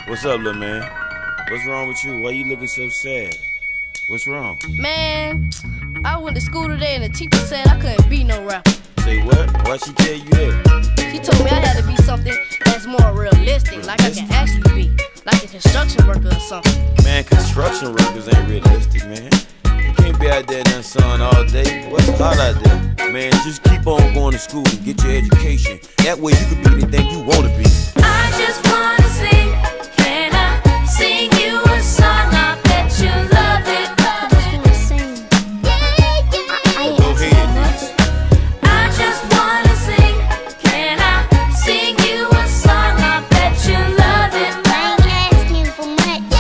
What's up, little man? What's wrong with you? Why you looking so sad? What's wrong? Man, I went to school today and the teacher said I couldn't be no rapper. Say what? Why'd she tell you that? She told me I had to be something that's more realistic, like I can actually be, like a construction worker or something. Man, construction workers ain't realistic, man. You can't be out there in that sun all day. What's hot out there? Man, just keep on going to school and get your education. That way you can be anything you want to be. I just wanna sing. Can I sing you a song? I bet you love it. I just wanna sing. Go ahead. I just wanna sing. Can I sing you a song? I bet you love it. I ain't asking for much.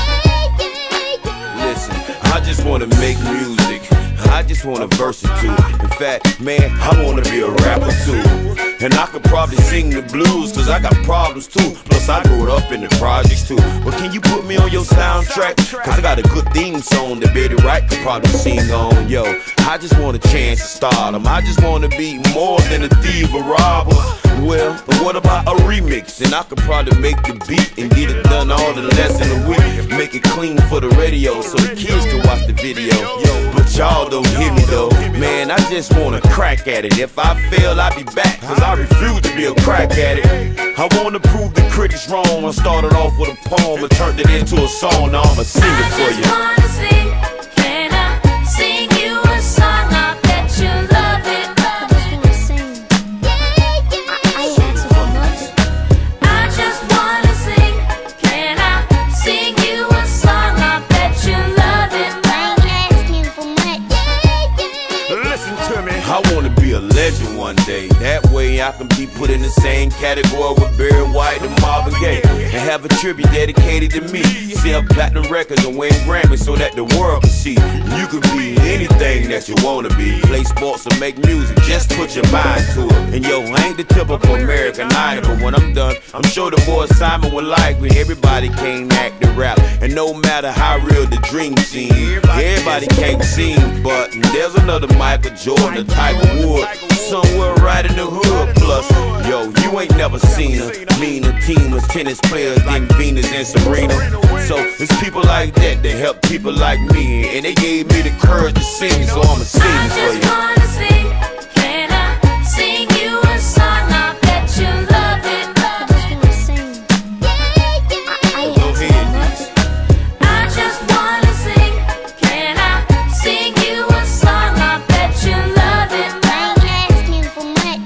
Listen, I just wanna make music. I just want a verse or two. In fact, man, I wanna be a rapper too. And I could probably sing the blues, cause I got problems too. Plus I grew up in the projects too. But can you put me on your soundtrack? Cause I got a good theme song that Betty Wright could probably sing on. Yo, I just want a chance to stardom. I just wanna be more than a thief or robber. Well, what about a remix? And I could probably make the beat and get it done all in less than a week. Make it clean for the radio so the kids can watch the video. Yo, but y'all don't hear me though. Man, I just wanna crack at it. If I fail, I'll be back, cause I refuse to be a crack at it. I wanna prove the critics wrong. I started off with a poem and turned it into a song. Now I'ma sing it for you. I just wanna sing. Can I sing you a song? I bet you love it. I just wanna sing. I ain't asking for much. I just wanna sing. Can I sing you a song? I bet you love it. I ain't asking for much. Listen to me. I wanna be a legend one day. That way I can be put in the same category with Barry White and Marvin Gaye, and have a tribute dedicated to me. Sell platinum records and win Grammys so that the world can see you can be anything that you wanna be. Play sports or make music, just put your mind to it. And yo, I ain't the typical American Idol, but when I'm done, I'm sure the boy Simon would like me. Everybody can't act and rap, and no matter how real the dream seems, everybody can't sing. But there's another Michael Jordan, a Tiger Woods, somewhere right in the hood. Plus, yo, you ain't never seen her. Me and a team of tennis players getting Venus and Serena. So it's people like that that help people like me, and they gave me the courage to sing, so I'ma sing I for just you. wanna sing. Can I sing you a song? I bet you love it. I just wanna sing. I ain't Go asking ahead. for much. I just wanna sing. Can I sing you a song? I bet you love it. I ain't asking for much.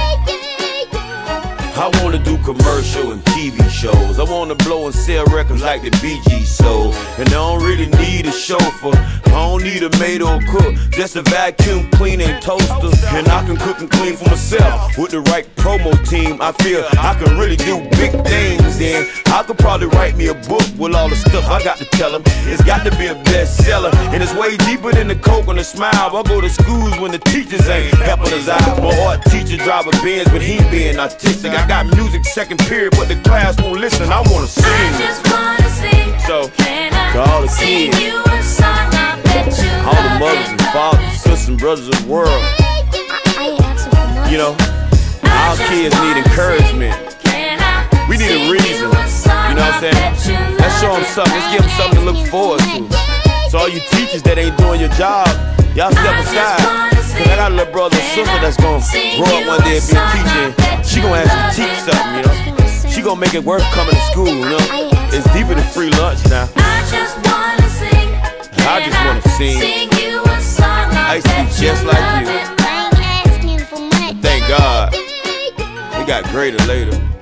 I wanna do commercial and TV shows. I wanna blow and sell records like the Bee Gees sold. And I don't really need a chauffeur. I don't need a maid or a cook. Just a vacuum cleaner and toaster. And I can cook and clean for myself. With the right promo team, I feel I can really do big things. And I could probably write me a book with all the stuff I got to tell them. It's got to be a bestseller. And it's way deeper than the coke and the smile. I go to schools when the teachers ain't helping us out. My art teacher drive a Benz, but he being artistic. I got music second period, but the class won't listen. I wanna sing. I just wanna sing. So, Can to all I the sing kids, you a song? I bet you all the love mothers it. and fathers, sisters and brothers of the world, I ain't asking for much. you know, I our just kids need wanna encouragement. sing. Can I We need a sing reason, you a song? you know what I'm I bet you saying? Let's show them love something, let's give them something to look forward to. So all you teachers that ain't doing your job, y'all step aside. Cause I got a little brother or sister that's gonna grow up one day and be a teacher, and she gonna actually teach something, you know. She gonna make it worth coming to school, you know. It's deeper than free lunch now. I just wanna sing. I just wanna sing. Sing you a song. I used to be bet just like love you. it. I ain't asking for much. Thank God, it got greater later.